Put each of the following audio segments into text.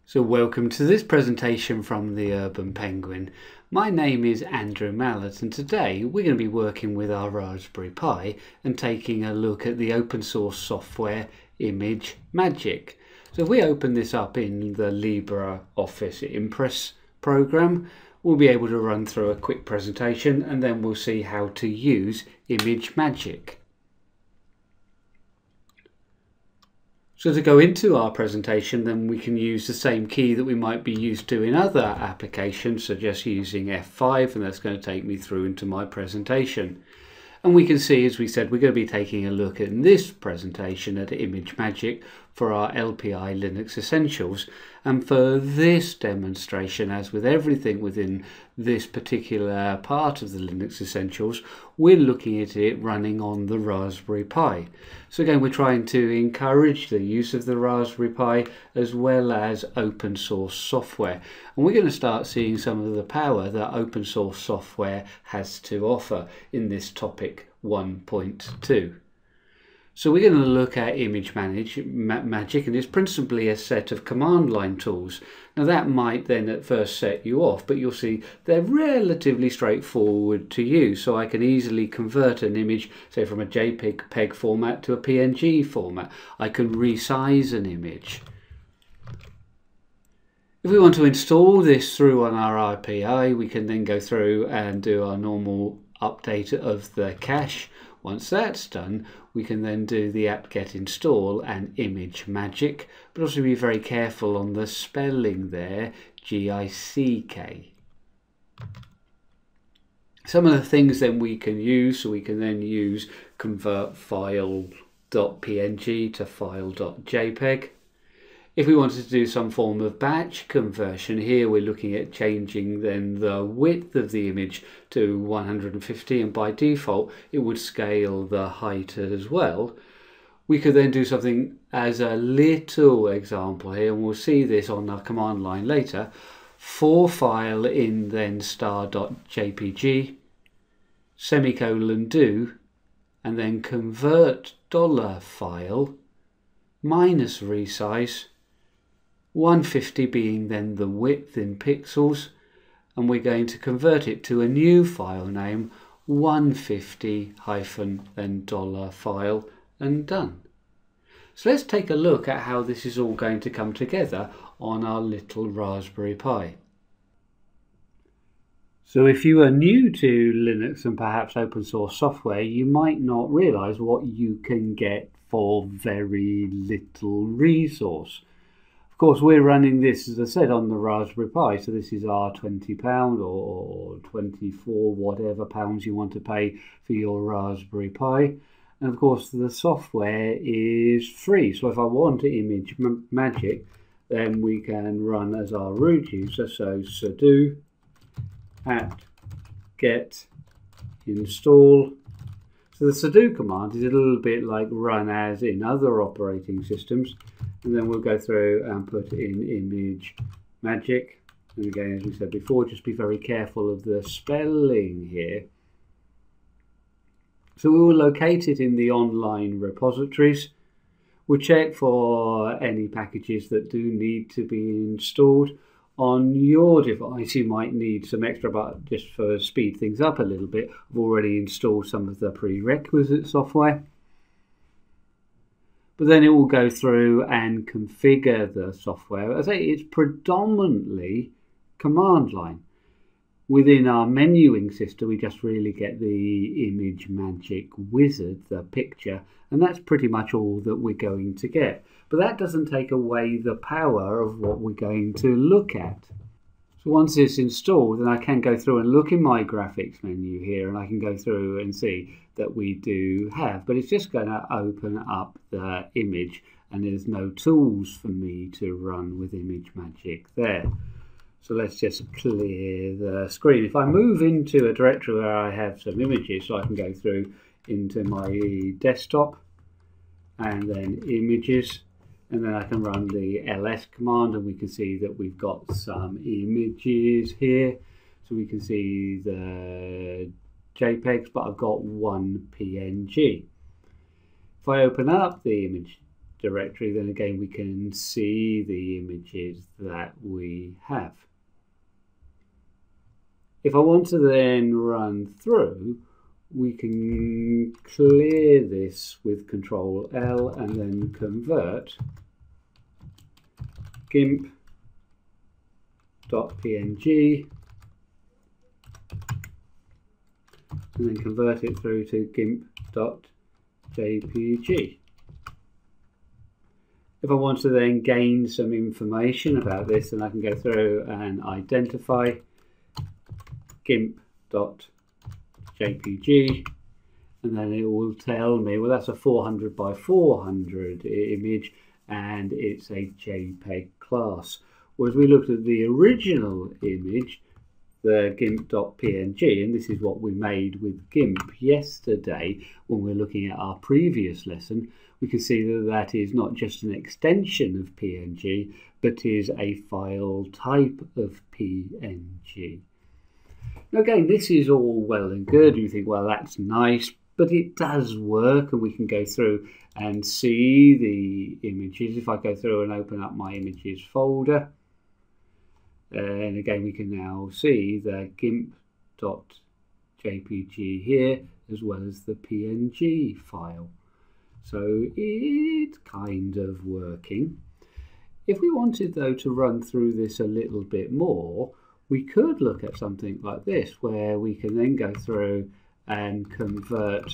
So welcome to this presentation from the Urban Penguin. My name is Andrew Mallett and today we're going to be working with our Raspberry Pi and taking a look at the open source software ImageMagick. So if we open this up in the LibreOffice Impress program, we'll be able to run through a quick presentation and then we'll see how to use ImageMagick. So to go into our presentation, then we can use the same key that we might be used to in other applications, so just using F5, and that's going to take me through into my presentation. And we can see, as we said, we're going to be taking a look in this presentation at ImageMagick for our LPI Linux Essentials. And for this demonstration, as with everything within this particular part of the Linux Essentials, we're looking at it running on the Raspberry Pi. So again, we're trying to encourage the use of the Raspberry Pi as well as open source software. And we're going to start seeing some of the power that open source software has to offer in this topic 1.2. So we're going to look at ImageMagick, and it's principally a set of command line tools. Now that might then at first set you off, but you'll see they're relatively straightforward to use. So I can easily convert an image, say from a JPEG format to a PNG format. I can resize an image. If we want to install this through on our LPI, we can then go through and do our normal update of the cache. Once that's done, we can then do the apt-get install and ImageMagick, but also be very careful on the spelling there, G-I-C-K. Some of the things then we can use, so we can then use convert file.png to file.jpg. If we wanted to do some form of batch conversion, here we're looking at changing then the width of the image to 150, and by default it would scale the height as well. We could then do something as a little example here, and we'll see this on our command line later. For file in then star.jpg, semicolon do, and then convert $file minus resize, 150 being then the width in pixels, and we're going to convert it to a new file name, 150 then $file, and done. So let's take a look at how this is all going to come together on our little Raspberry Pi. So if you are new to Linux and perhaps open source software, you might not realize what you can get for very little resource. Of course, we're running this, as I said, on the Raspberry Pi, so this is our £20 or 24 whatever pounds you want to pay for your Raspberry Pi. And of course, the software is free. So if I want ImageMagick, then we can run as our root user, so sudo apt-get install. So the sudo command is a little bit like run as in other operating systems. And then we'll go through and put in ImageMagick. And again, as we said before, just be very careful of the spelling here. So we will locate it in the online repositories. We'll check for any packages that do need to be installed. On your device, you might need some extra, but just for speed things up a little bit, I've already installed some of the prerequisite software. But then it will go through and configure the software. As I say, it's predominantly command line. Within our menuing system, we just really get the ImageMagick wizard, the picture, and that's pretty much all that we're going to get. But that doesn't take away the power of what we're going to look at. So once it's installed, then I can go through and look in my graphics menu here, and I can go through and see that we do have, but it's just going to open up the image, and there's no tools for me to run with ImageMagick there. So let's just clear the screen. If I move into a directory where I have some images, so I can go through into my desktop and then images, and then I can run the ls command, and we can see that we've got some images here. So we can see the JPEGs, but I've got one PNG. If I open up the directory, then again we can see the images that we have. If I want to then run through, we can clear this with Control L and then convert gimp.png and then convert it through to gimp.jpg. If I want to then gain some information about this, then I can go through and identify gimp.jpg, and then it will tell me, well, that's a 400 by 400 image and it's a JPEG class. Whereas we looked at the original image, the gimp.png, and this is what we made with GIMP yesterday when we were looking at our previous lesson, we can see that that is not just an extension of PNG, but is a file type of PNG. Now again, this is all well and good. You think, well, that's nice, but it does work, and we can go through and see the images. If I go through and open up my images folder, and again, we can now see the gimp.jpg here, as well as the PNG file. So it's kind of working. If we wanted, though, to run through this a little bit more, we could look at something like this, where we can then go through and convert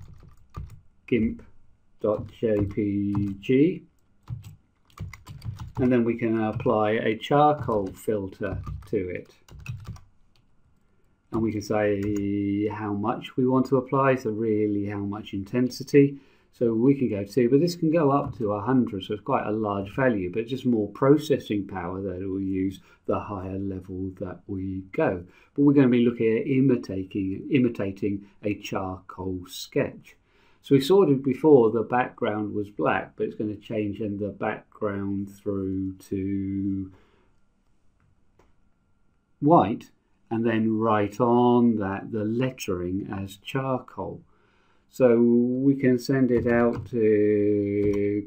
gimp.jpg, and then we can apply a charcoal filter to it. And we can say how much we want to apply, so really how much intensity. So we can go to, but this can go up to 100, so it's quite a large value, but just more processing power that it will use the higher level that we go. But we're going to be looking at imitating a charcoal sketch. So we saw it before, the background was black, but it's going to change in the background through to white, and then write on that the lettering as charcoal. So we can send it out to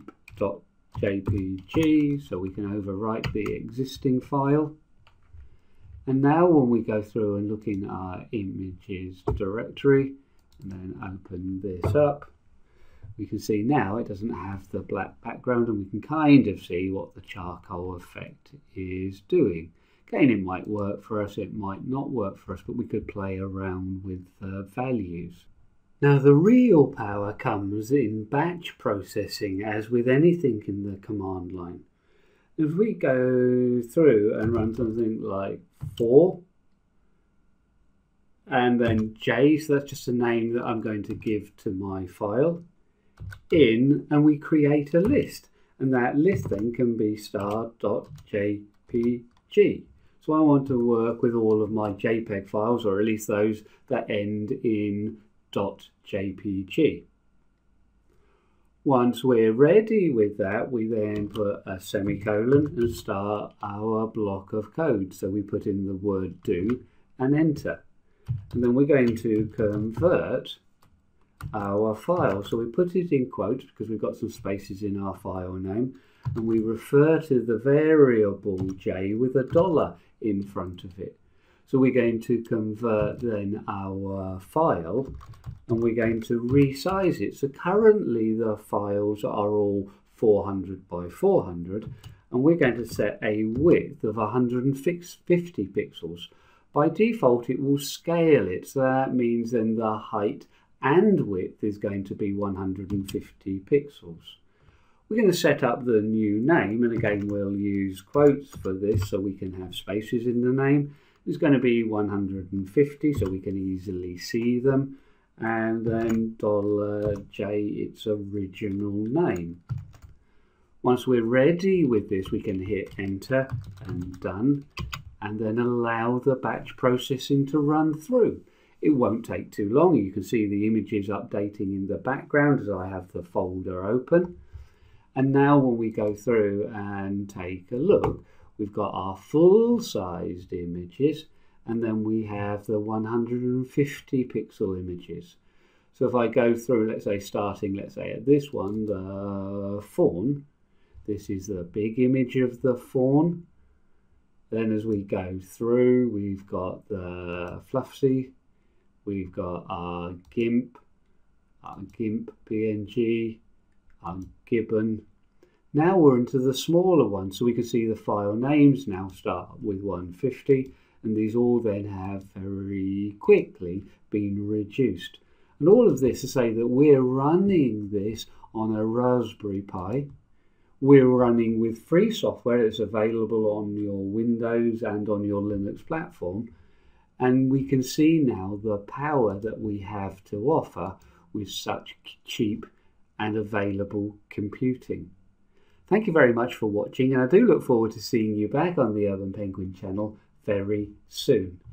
gimp.jpg, so we can overwrite the existing file. And now when we go through and look in our images directory, and then open this up, we can see now it doesn't have the black background, and we can kind of see what the charcoal effect is doing. Again, it might work for us, it might not work for us, but we could play around with values. Now the real power comes in batch processing, as with anything in the command line. If we go through and run something like 4 and then J, so that's just a name that I'm going to give to my file, in, and we create a list, and that list then can be star.jpg. So I want to work with all of my JPEG files, or at least those that end in .jpg. Once we're ready with that, we then put a semicolon and start our block of code. So we put in the word do and enter. And then we're going to convert our file. So we put it in quotes because we've got some spaces in our file name, and we refer to the variable j with $, in front of it. So we're going to convert then our file, and we're going to resize it. So currently the files are all 400 by 400, and we're going to set a width of 150 pixels. By default, it will scale it, so that means then the height and width is going to be 150 pixels. We're going to set up the new name, and again we'll use quotes for this so we can have spaces in the name. It's going to be 150, so we can easily see them, and then $J, its original name. Once we're ready with this, we can hit enter and done, and then allow the batch processing to run through. It won't take too long. You can see the images updating in the background as I have the folder open. And now when we go through and take a look, we've got our full-sized images, and then we have the 150 pixel images. So if I go through, let's say starting, let's say at this one, the fawn, this is the big image of the fawn. Then as we go through, we've got the Fluffsy, we've got our GIMP PNG, our Gibbon. Now we're into the smaller one, so we can see the file names now start with 150, and these all then have very quickly been reduced. And all of this to say that we're running this on a Raspberry Pi. We're running with free software that's available on your Windows and on your Linux platform. And we can see now the power that we have to offer with such cheap and available computing. Thank you very much for watching, and I do look forward to seeing you back on the Urban Penguin channel very soon.